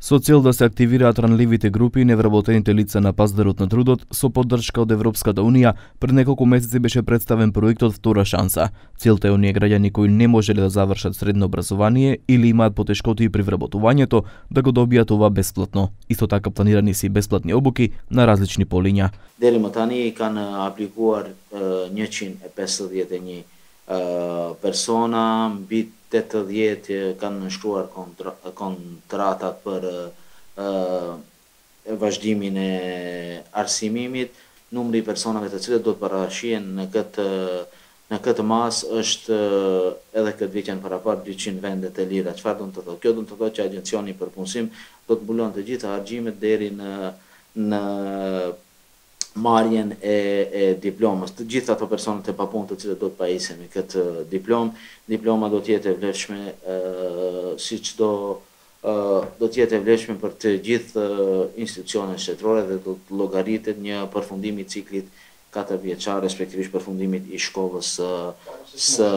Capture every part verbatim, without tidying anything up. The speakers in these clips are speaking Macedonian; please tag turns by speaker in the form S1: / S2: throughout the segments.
S1: Со цел да се активираат ранливите групи и невработените лица на пазарот на трудот, со поддршка од Европската унија, пред неколку месеци беше представен проектот Втора шанса. Целта е оние граѓани кои не можеле да завршат средно образование или имаат потешкоти при вработувањето да го добијат ова бесплатно. Исто така планирани се и бесплатни обуки на различни полиња.
S2: Deri më tani kanë aplikuar njëqind e pesëdhjetë e një persona, mbi tetëdhjetë kanë nënshkruar kontra, kontratat për uh, vazhdimin e arsimimit. Numri i personave të cilët do të parashihen në këtë në këtë mas është edhe këtë vit janë parapar dyqind vendet e lira. Çfarë do të thotë? Kjo do të thotë që agencioni për punësim do të mbulon të gjitha argjimet deri në në marrjen e, e diplomës. Të gjitha ato personat e papunë të cilët do të pajisen me këtë diplom, diploma do të jetë e vlefshme uh, si çdo uh, do të jetë e vlefshme për të gjithë uh, institucionet shtetërore dhe do të llogaritet një përfundim i ciklit katër vjeçar, respektivisht përfundimit i shkollës uh, së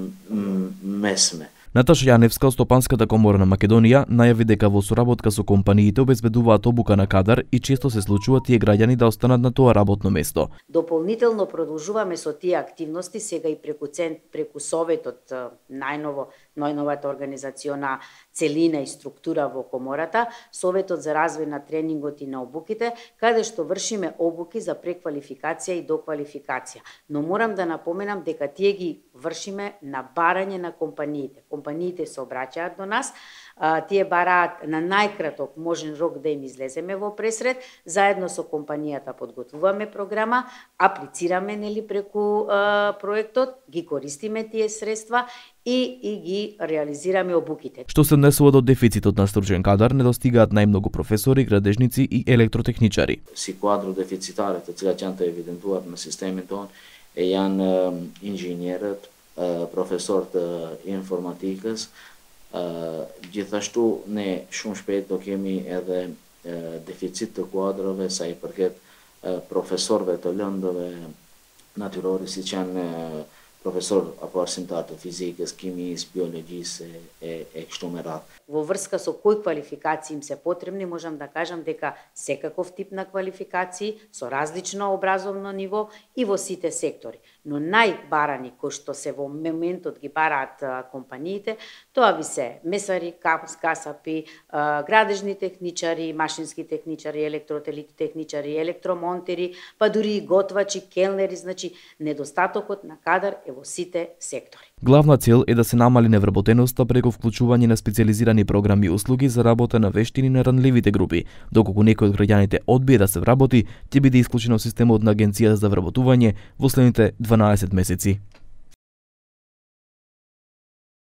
S2: mesme.
S1: Наташа Јаневска од Стопанската комора на Македонија најави дека во соработка со компаниите обезбедуваат обука на кадар и често се случува тие граѓани да останат на тоа работно место.
S3: Дополнително продолжуваме со тие активности сега и преку цент, преку советот најново најновата организациона целина и структура во комората, Советот за развој на тренингот и на обуките, каде што вршиме обуки за преквалификација и доквалификација. Но морам да напоменам дека тие ги вршиме на барање на компаниите. Компаниите се обраќаат до нас, а, тие бараат на најкраток можен рок да им излеземе во пресред, заедно со компанијата подготвуваме програма, аплицираме нели преку а, проектот, ги користиме тие средства и, и ги реализираме обуките.
S1: Што се однесува до дефицитот на стручен кадар, недостигаат најмногу професори, градежници и електротехничари.
S2: Si kuadro deficitare të cilat janë të evidentuar në sistemin tonë e janë uh, inxhinierët, uh, profesorët uh, informatikës, uh, gjithashtu ne shumë shpejt do kemi edhe uh, deficit të kuadrove sa i përket uh, profesorëve të lëndëve natyrore, siç janë uh, profesor apo arsimtar të fizikës, kimisë, biologjisë e, e kështu me radhë.
S3: Во врска со кои квалификации им се потребни, можам да кажам дека секаков тип на квалификации со различно образовно ниво и во сите сектори. Но најбарани кои што се во моментот ги бараат компаниите, тоа би се месари, касапи, градежни техничари, машински техничари, електротехничари, електромонтери, па дури и готвачи, келнери, значи недостатокот на кадар е во сите сектори.
S1: Главна цел е да се намали невработеноста преку вклучување на специјализирани програми и услуги за работа на вештини на ранливите групи. Доколку некој од граѓаните одбие да се вработи, ќе биде исклучен од системот на Агенцијата за вработување во следните дванаесет месеци.